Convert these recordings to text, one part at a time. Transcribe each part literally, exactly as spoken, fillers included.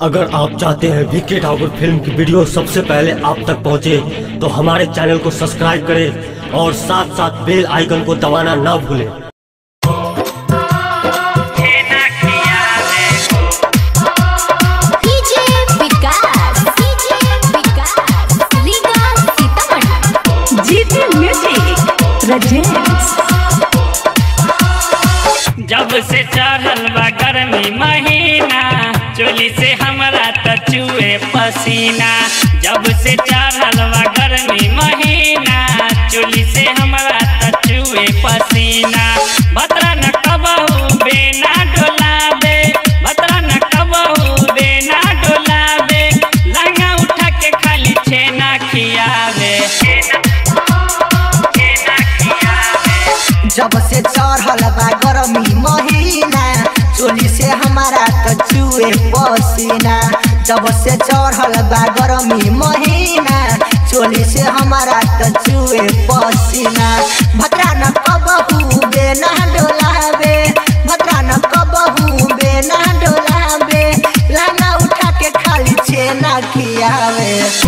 अगर आप चाहते हैं वीके ठाकुर फिल्म की वीडियो सबसे पहले आप तक पहुंचे, तो हमारे चैनल को सब्सक्राइब करें और साथ साथ बेल आइकन को दबाना ना भूलें। जब से चढ़ल बा गर्मी महीना, चोली से हमरा त चुए पसीना। जब से चढ़ल बा गर्मी महीना, चोली से हमरा त चुए पसीना। भतरा न कबहू बेना डोलाबे, भतरा न कबहू बेना डोलाबे, लंगा उठा के खाली छेना खियावे। जब से चढ़ल बा गर्मी महीना, चोली से हमारा त चुए पसीना। जब से चढ़ल बा गर्मी महीना, चोली से हमारा त चुए पसीना। भतरा न कबहू बेना डोलाबे, भतरा न कबहू बेना डोलाबे, लाना उठा के खाली छेना खियावे।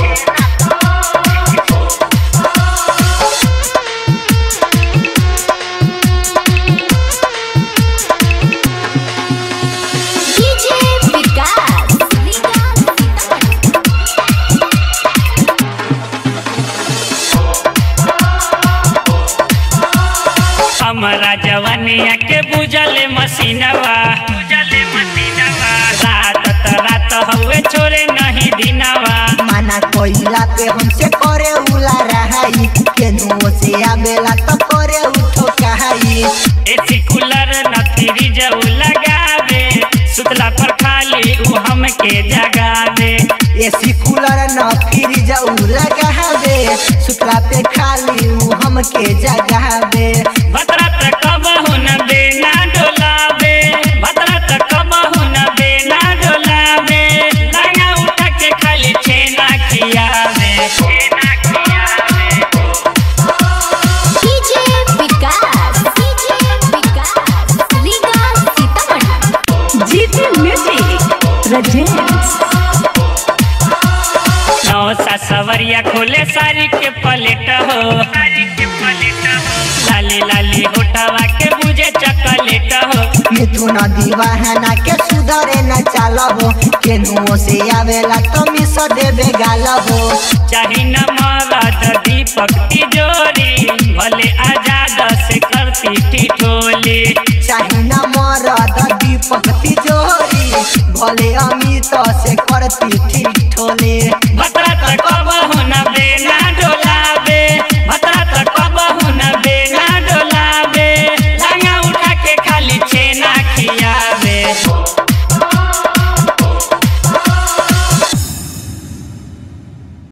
हमारा जवानिया के बुझले मसीनवा, बुझले मसीनवा, रात त रात हवे छोरे नहीं दिनवा। माना कोइला पे हमसे करे उला रहाई, केनुओ से आवेला तो करे उठो कहाई। एसी कूलर न फ्रिज लगावे, सुतला पर खाली उ हमके जगावे। एसी कूलर न फ्रिज लगावे, सुतला पे खाली उ हमके जगावे। भतरा त कबहू न बेना डोलावे, भतरा त कबहू न बेना डोलावे, लंगा उठा के खाली छेना खियावे। छेना खियावे। DJ Vikas, DJ Vikas, Riga Sitamarhi. जीते म्यूजिक रजेंस। नौसा सवरिया खोले सारी के पलेट हो, सारी के पलेट हो, लाली लाली होठवा के बुझे चॉकलेट हो। मिथुन दीवाना के सुधरे न चाल हो, केनुओ से आवेला तो मिस देवे गाल हो। चाही न मरद दीपक तिजोरी, भले आजाद से करती ठिठोली। चाही न मरद दीपक तिजोरी, भले अमित से करती ठिठोली। भतरा त